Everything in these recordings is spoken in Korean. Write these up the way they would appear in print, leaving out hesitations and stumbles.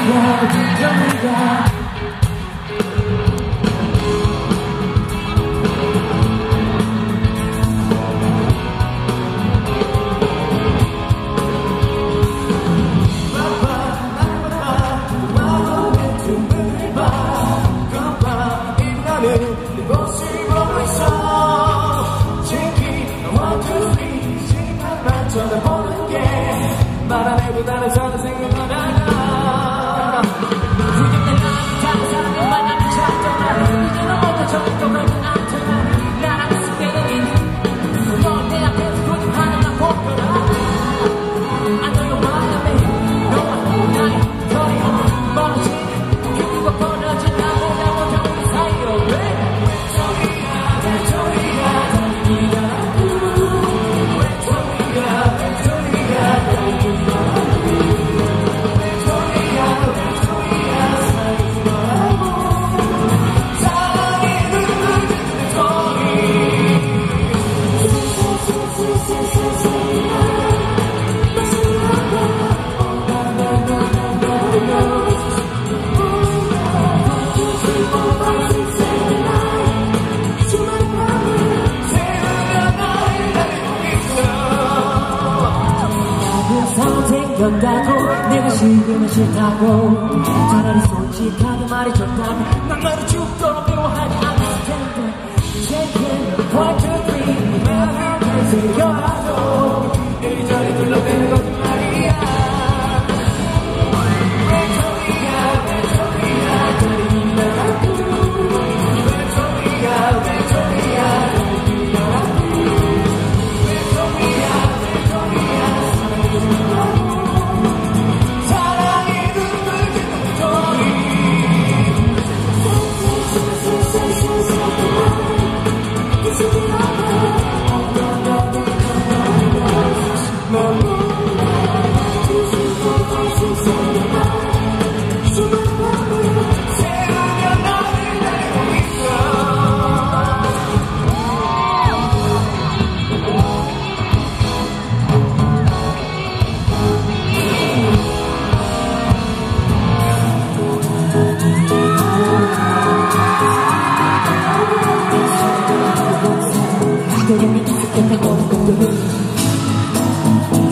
쳐다보는 게 말 안 해도 나는 저는 생각나나 그냥 내가 다른 사람을 만나면 찾잖아 이제는 어떤 정도만 않잖아 나랑 있을 때는 넌 내 앞에서 거짓말을 난 보더라 I know you're mine baby 너와 나의 거리가 멀어진 그리고 벌어진 나보다 먼저 우리 사이로 외톨이야 외톨이야 달리기가 생겼다고 내가 싫으면 싫다고 차라리 솔직하게 말해줬다면 난 너를 죽도록 미워하지 않을 텐데 Take it, 1, 2, 3 말을 새겨봐도 이리저리 둘러대는 거짓말이야 외톨이야 외톨이야 달리기가 외톨이야 외톨이야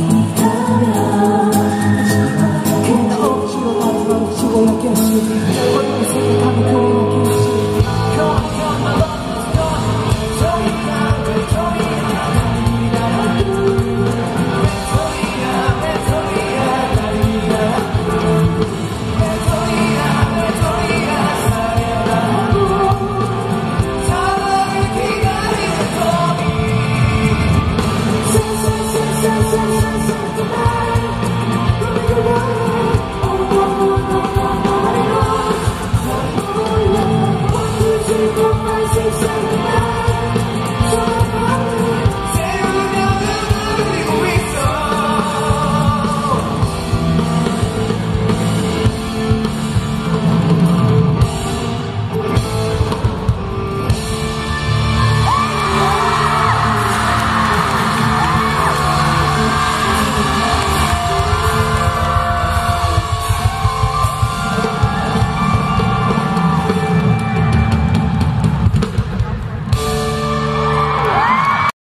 Guess